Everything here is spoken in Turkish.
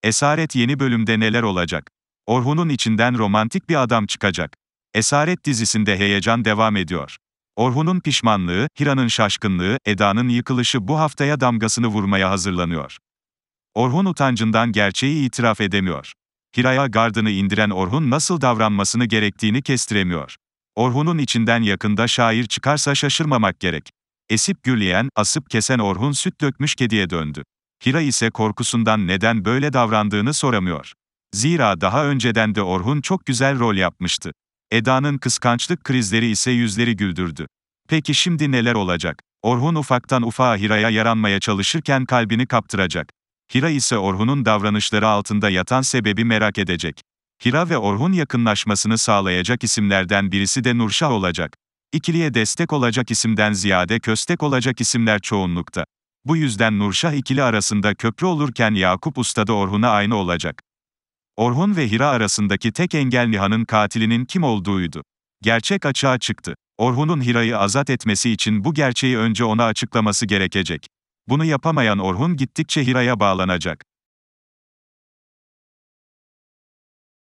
Esaret yeni bölümde neler olacak? Orhun'un içinden romantik bir adam çıkacak. Esaret dizisinde heyecan devam ediyor. Orhun'un pişmanlığı, Hira'nın şaşkınlığı, Eda'nın yıkılışı bu haftaya damgasını vurmaya hazırlanıyor. Orhun utancından gerçeği itiraf edemiyor. Hira'ya gardını indiren Orhun nasıl davranmasını gerektiğini kestiremiyor. Orhun'un içinden yakında şair çıkarsa şaşırmamak gerek. Esip gürleyen, asıp kesen Orhun süt dökmüş kediye döndü. Hira ise korkusundan neden böyle davrandığını soramıyor. Zira daha önceden de Orhun çok güzel rol yapmıştı. Eda'nın kıskançlık krizleri ise yüzleri güldürdü. Peki şimdi neler olacak? Orhun ufaktan ufağa Hira'ya yaranmaya çalışırken kalbini kaptıracak. Hira ise Orhun'un davranışları altında yatan sebebi merak edecek. Hira ve Orhun yakınlaşmasını sağlayacak isimlerden birisi de Nurşah olacak. İkiliye destek olacak isimden ziyade köstek olacak isimler çoğunlukta. Bu yüzden Nurşah ikili arasında köprü olurken Yakup Usta da Orhun'a aynı olacak. Orhun ve Hira arasındaki tek engel Nihan'ın katilinin kim olduğuydu. Gerçek açığa çıktı. Orhun'un Hira'yı azat etmesi için bu gerçeği önce ona açıklaması gerekecek. Bunu yapamayan Orhun gittikçe Hira'ya bağlanacak.